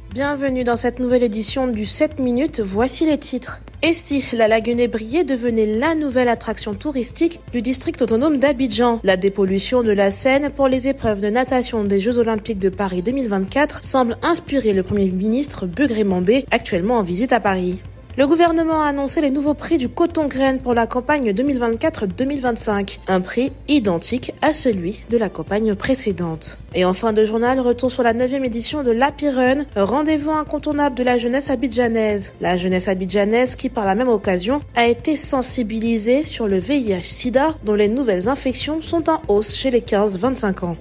Bienvenue dans cette nouvelle édition du 7 minutes, voici les titres. Et si la lagune ébriée devenait la nouvelle attraction touristique du district autonome d'Abidjan? La dépollution de la Seine pour les épreuves de natation des Jeux Olympiques de Paris 2024 semble inspirer le Premier ministre Begré Mambé, actuellement en visite à Paris. Le gouvernement a annoncé les nouveaux prix du coton-graine pour la campagne 2024-2025, un prix identique à celui de la campagne précédente. Et en fin de journal, retour sur la 9e édition de l'Happy Run, rendez-vous incontournable de la jeunesse abidjanaise. La jeunesse abidjanaise qui, par la même occasion, a été sensibilisée sur le VIH-Sida, dont les nouvelles infections sont en hausse chez les 15-25 ans.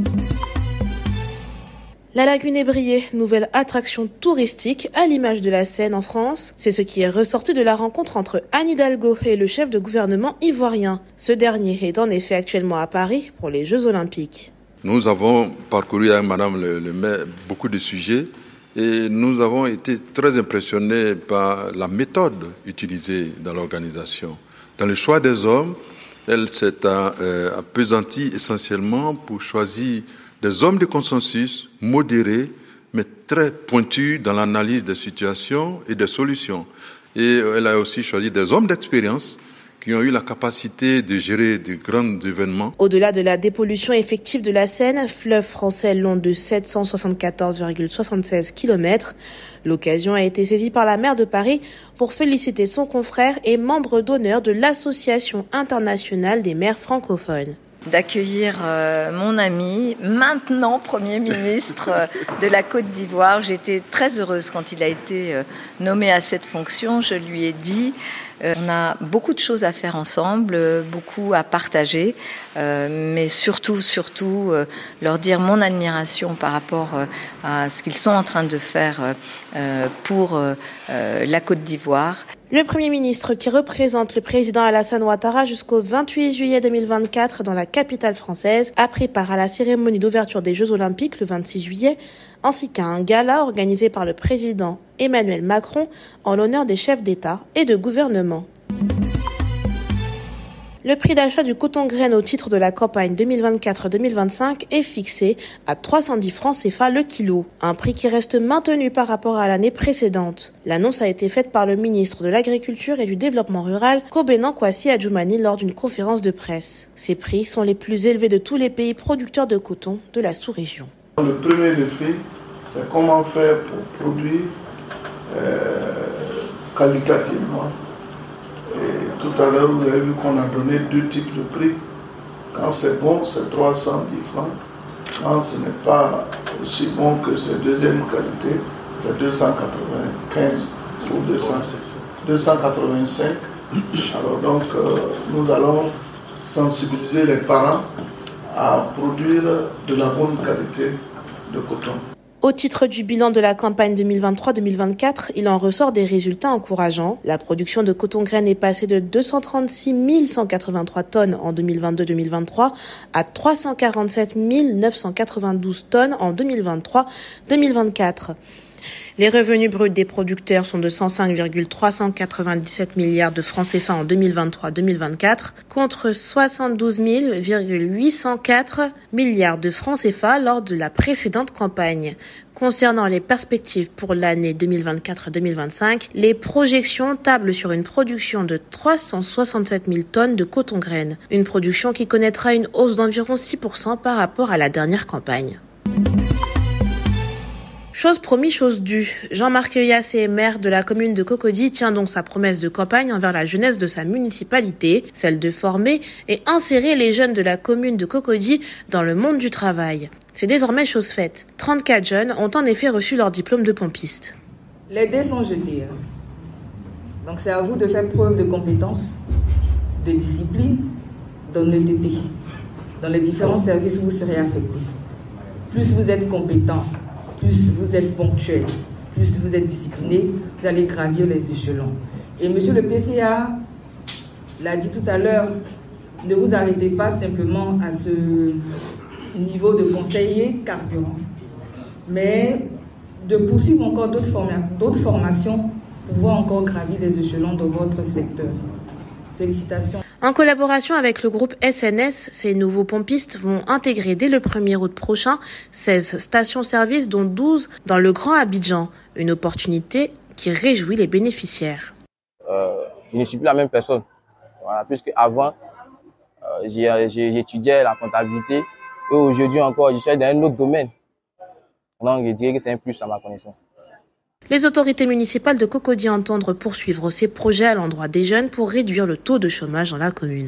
La lagune ébriée, nouvelle attraction touristique à l'image de la Seine en France. C'est ce qui est ressorti de la rencontre entre Anne Hidalgo et le chef de gouvernement ivoirien. Ce dernier est en effet actuellement à Paris pour les Jeux Olympiques. Nous avons parcouru avec Madame le maire beaucoup de sujets et nous avons été très impressionnés par la méthode utilisée dans l'organisation. Dans le choix des hommes, elle s'est appesantie essentiellement pour choisir des hommes de consensus, modérés, mais très pointus dans l'analyse des situations et des solutions. Et elle a aussi choisi des hommes d'expérience qui ont eu la capacité de gérer de grands événements. Au-delà de la dépollution effective de la Seine, fleuve français long de 774,76 km, l'occasion a été saisie par la maire de Paris pour féliciter son confrère et membre d'honneur de l'Association internationale des maires francophones. D'accueillir mon ami, maintenant Premier ministre de la Côte d'Ivoire. J'étais très heureuse quand il a été nommé à cette fonction. Je lui ai dit, on a beaucoup de choses à faire ensemble, beaucoup à partager, mais surtout, leur dire mon admiration par rapport à ce qu'ils sont en train de faire pour la Côte d'Ivoire. Le Premier ministre qui représente le président Alassane Ouattara jusqu'au 28 juillet 2024 dans la capitale française a pris part à la cérémonie d'ouverture des Jeux Olympiques le 26 juillet, ainsi qu'à un gala organisé par le président Emmanuel Macron en l'honneur des chefs d'État et de gouvernement. Le prix d'achat du coton-graine au titre de la campagne 2024-2025 est fixé à 310 francs CFA le kilo, un prix qui reste maintenu par rapport à l'année précédente. L'annonce a été faite par le ministre de l'Agriculture et du Développement rural, Kobenan Kwasi Adjoumani, lors d'une conférence de presse. Ces prix sont les plus élevés de tous les pays producteurs de coton de la sous-région. Le premier défi, c'est comment faire pour produire qualitativement. Et tout à l'heure, vous avez vu qu'on a donné deux types de prix. Quand c'est bon, c'est 310 francs. Quand ce n'est pas aussi bon que c'est deuxième qualité, c'est 295 ou 285. Alors donc, nous allons sensibiliser les parents à produire de la bonne qualité de coton. Au titre du bilan de la campagne 2023-2024, il en ressort des résultats encourageants. La production de coton-graine est passée de 236 183 tonnes en 2022-2023 à 347 992 tonnes en 2023-2024. Les revenus bruts des producteurs sont de 105,397 milliards de francs CFA en 2023-2024 contre 72 804 milliards de francs CFA lors de la précédente campagne. Concernant les perspectives pour l'année 2024-2025, les projections tablent sur une production de 367 000 tonnes de coton-graine, une production qui connaîtra une hausse d'environ 6% par rapport à la dernière campagne. Chose promis, chose due. Jean-Marc Yassé, maire de la commune de Cocody, tient donc sa promesse de campagne envers la jeunesse de sa municipalité, celle de former et insérer les jeunes de la commune de Cocody dans le monde du travail. C'est désormais chose faite. 34 jeunes ont en effet reçu leur diplôme de pompiste. Les dés sont jetés. Donc c'est à vous de faire preuve de compétence, de discipline, d'honnêteté. Dans les différents services où vous serez affectés. Plus vous êtes compétent, plus vous êtes ponctuel, plus vous êtes discipliné, vous allez gravir les échelons. Et monsieur le PCA l'a dit tout à l'heure, ne vous arrêtez pas simplement à ce niveau de conseiller carburant, mais de poursuivre encore d'autres formations pour pouvoir encore gravir les échelons de votre secteur. Félicitations. En collaboration avec le groupe SNS, ces nouveaux pompistes vont intégrer dès le 1er août prochain 16 stations-service, dont 12 dans le Grand Abidjan. Une opportunité qui réjouit les bénéficiaires. Je ne suis plus la même personne. Voilà, puisque avant, j'étudiais la comptabilité et aujourd'hui encore, je suis dans un autre domaine. Donc, je dirais que c'est un plus à ma connaissance. Les autorités municipales de Cocody entendent poursuivre ces projets à l'endroit des jeunes pour réduire le taux de chômage dans la commune.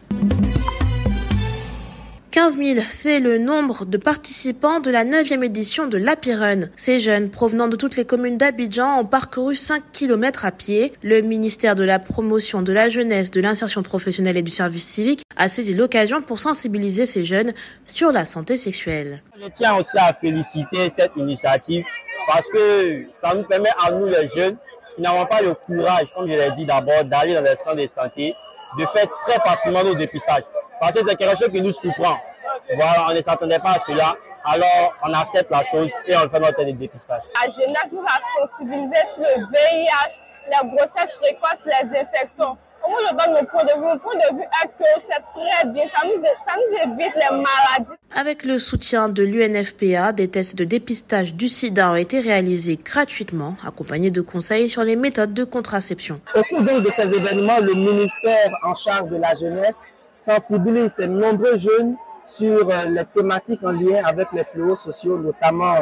15 000, c'est le nombre de participants de la 9e édition de l'Apirun. Ces jeunes, provenant de toutes les communes d'Abidjan, ont parcouru 5 km à pied. Le ministère de la Promotion de la Jeunesse, de l'Insertion professionnelle et du Service civique a saisi l'occasion pour sensibiliser ces jeunes sur la santé sexuelle. Je tiens aussi à féliciter cette initiative parce que ça nous permet à nous les jeunes qui n'avons pas le courage, comme je l'ai dit d'abord, d'aller dans les centres de santé, de faire très facilement nos dépistages. Parce que c'est quelque chose qui nous surprend. Voilà, on ne s'attendait pas à cela. Alors, on accepte la chose et on fait notre dépistage. La jeunesse nous a sensibilisé sur le VIH, les grossesses précoces, les infections. Moi, je donne mon point de vue. Mon point de vue est que c'est très bien. Ça nous évite les maladies. Avec le soutien de l'UNFPA, des tests de dépistage du sida ont été réalisés gratuitement, accompagnés de conseils sur les méthodes de contraception. Au cours donc de ces événements, le ministère en charge de la jeunesse sensibilise ces nombreux jeunes sur les thématiques en lien avec les fléaux sociaux, notamment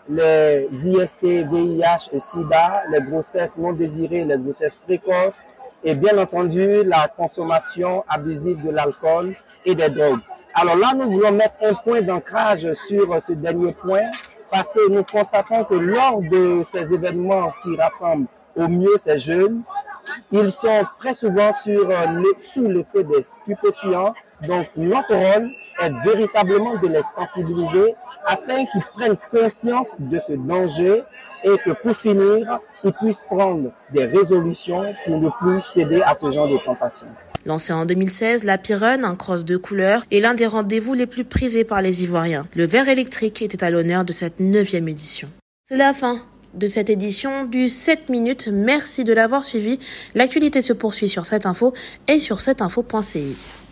les IST, VIH et SIDA, les grossesses non désirées, les grossesses précoces et bien entendu la consommation abusive de l'alcool et des drogues. Alors là, nous voulons mettre un point d'ancrage sur ce dernier point parce que nous constatons que lors de ces événements qui rassemblent au mieux ces jeunes, ils sont très souvent sous l'effet des stupéfiants. Donc notre rôle est véritablement de les sensibiliser afin qu'ils prennent conscience de ce danger et que pour finir, ils puissent prendre des résolutions pour ne plus céder à ce genre de tentation. Lancé en 2016, l'Apirun, un cross de couleurs, est l'un des rendez-vous les plus prisés par les Ivoiriens. Le verre électrique était à l'honneur de cette 9e édition. C'est la fin de cette édition du 7 minutes. Merci de l'avoir suivi. L'actualité se poursuit sur cette info et sur cetteinfo.ci.